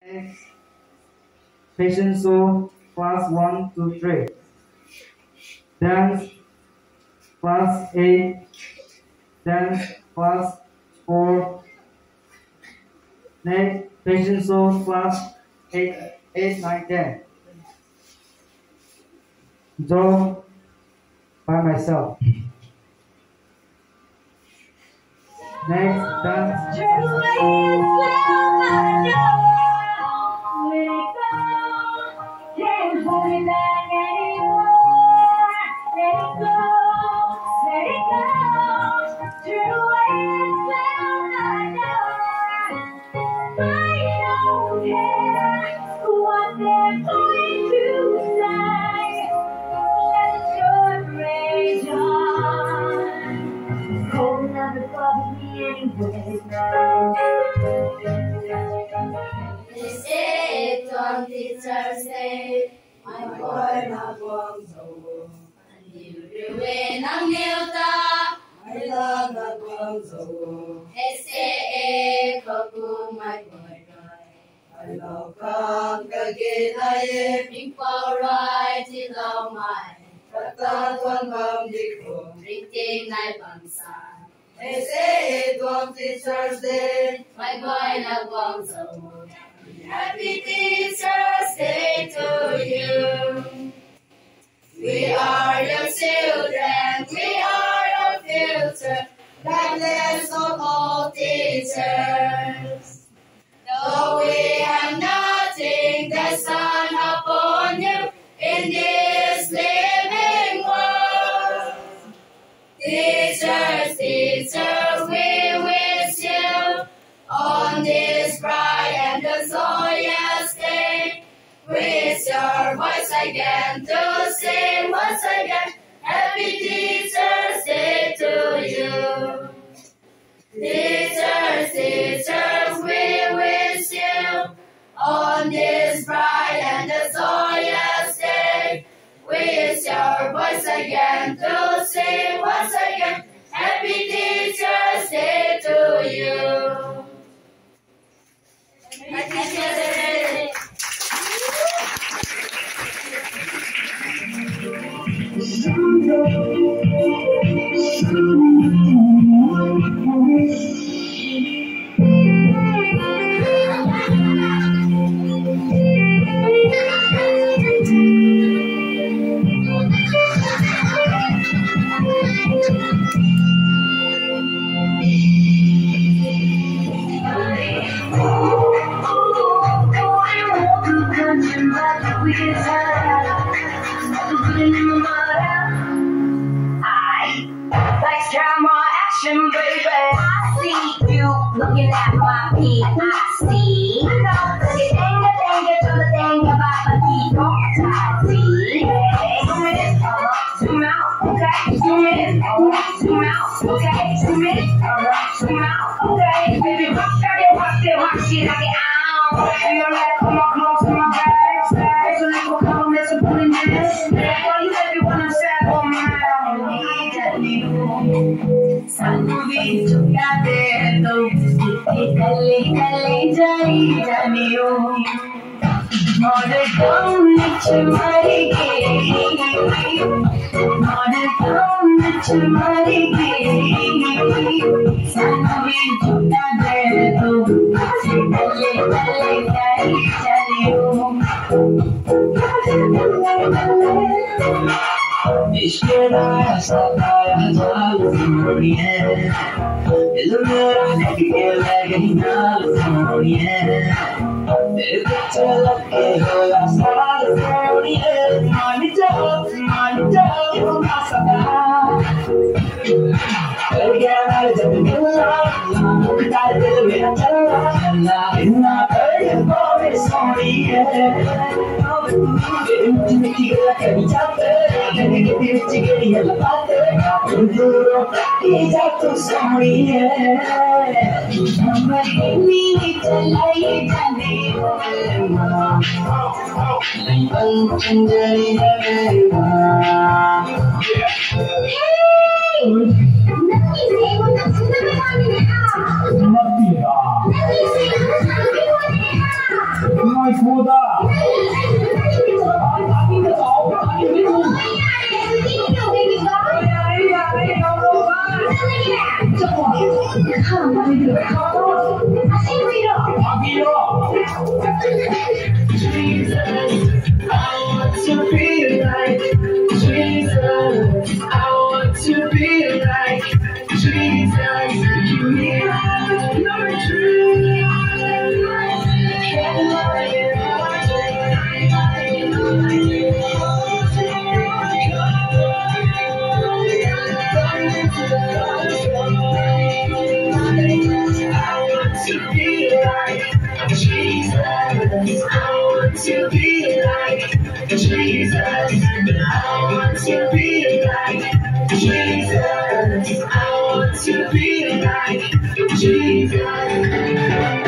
Next, patient show class 1 to 3. Dance class 8. Dance class 4. Next, patient show class 8, 9, 10. Draw by myself. Next, dance. This is on Teacher's Day, my boy nagwangzo. Andiruin ang nilta, my love nagwangzo. S.A.A. kagu my boy I love kang kagilay, pingparay tilaw may. Katatuan bang dikong, rinting na bangsa. S.A.A. on Teacher's Day, my boy nagwangzo. Happy Teacher's Day to you. We are your children, we are your future. God bless all teachers. Though we have nothing, the sun upon you in this living world. Teachers, teachers, we wish you on this bright and joyous day. Raise your voice again to sing once again. Happy Teacher's Day to you. Teachers, teachers, we wish you on this bright and joyous day. Raise your voice again to sing once again. Happy Teacher's Day to you. Happy Teacher's Day. Baby, I see you looking at my feet. I see. The thing about the feet. I see. Zoom in, zoom out, okay. Zoom in, zoom out, okay. Zoom in, zoom out, okay. Baby, rock it, knock it out. And you're like, come on, to my bags. There's a little comments and putting this. Why you let me wanna say, oh my. Sanuri chukade to kali jai janiyo mare kaun chumari ke sanuri chukade to kali jai janiyo Ishkera sabaya California, Ilumera que California, Tell que hola California, manito, masada. Again, to be like Jesus. I want to be like Jesus. I want to be like Jesus.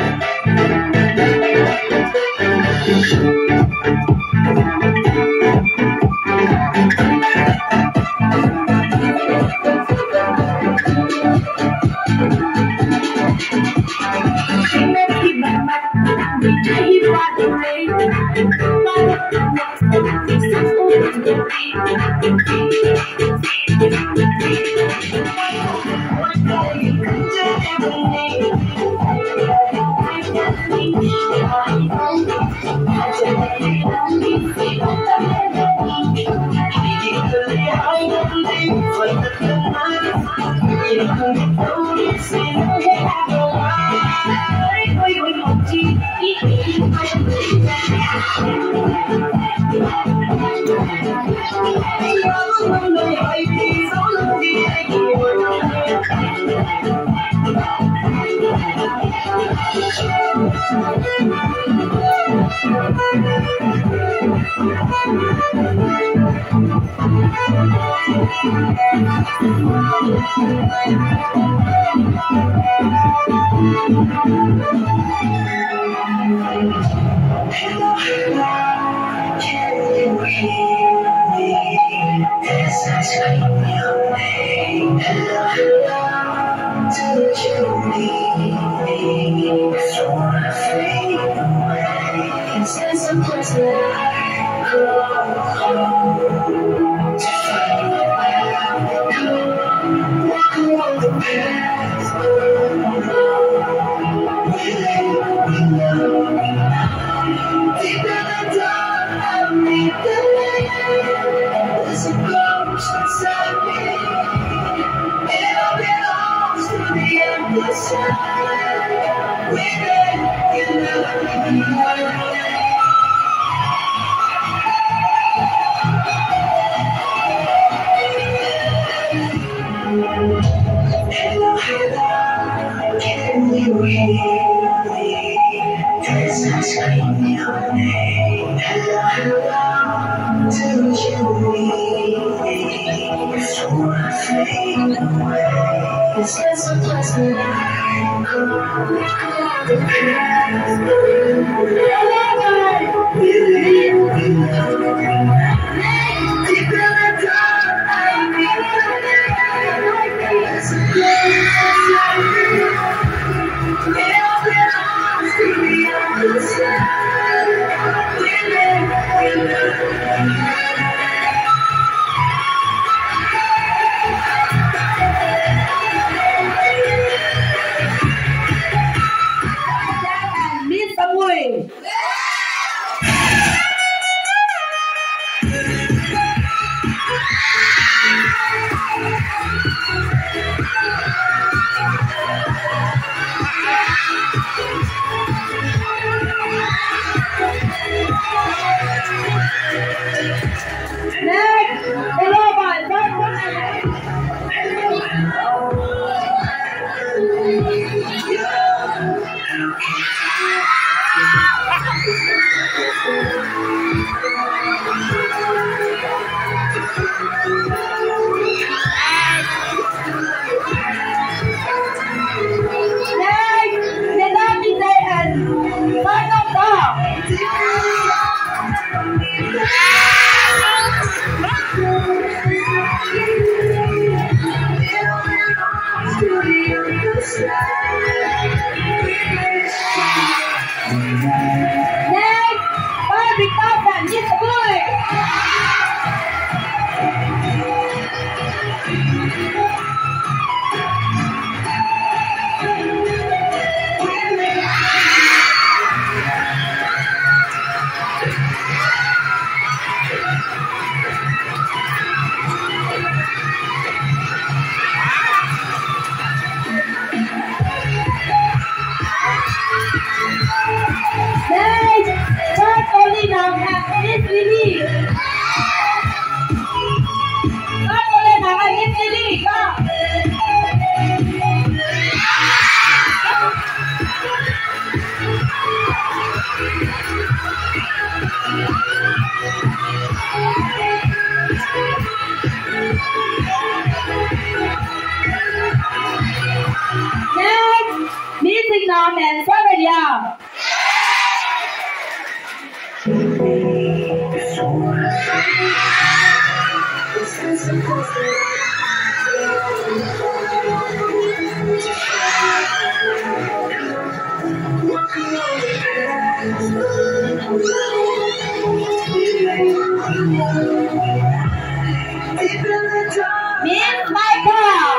Miss Michael.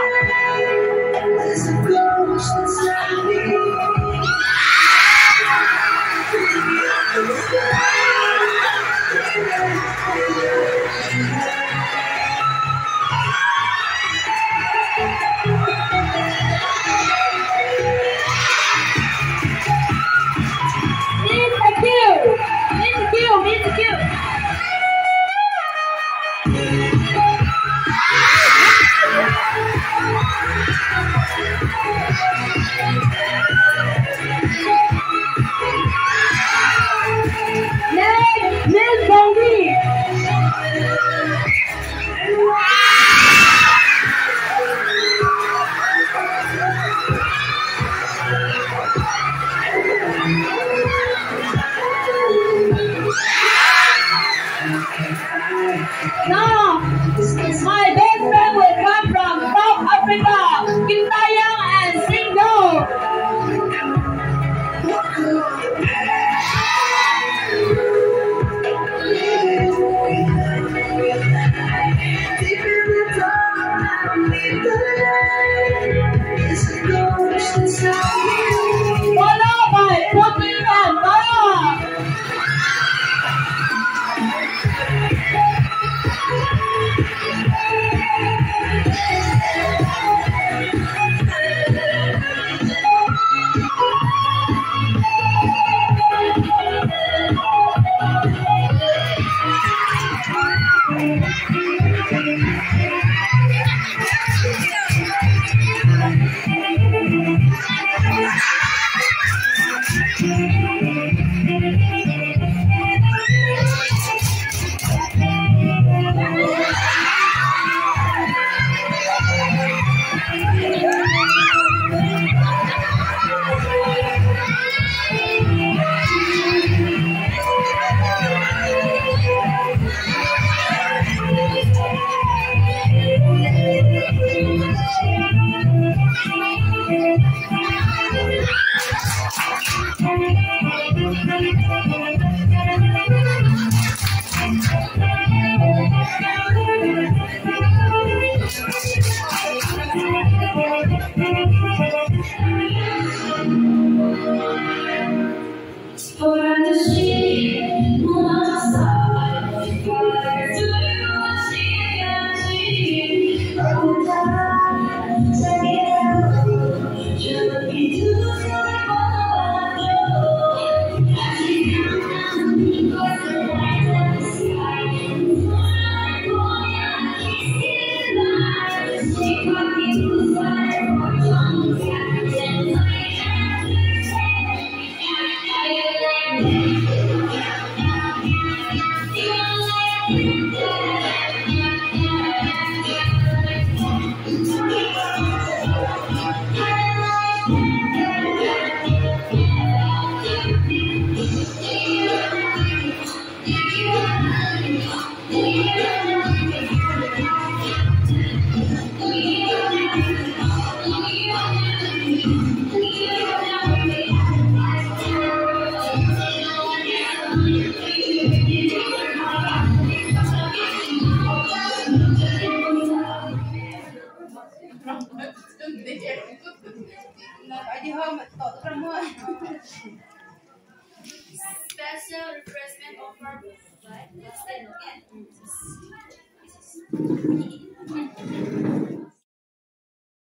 Mr. Q. Mr. Q. Mr. Q. Next, Miss Bongi. No, my best friend will come from South Africa, Kim Taeyang and Singo. Followed by Putin and Mara. Special refreshment offer. Right? Let's again.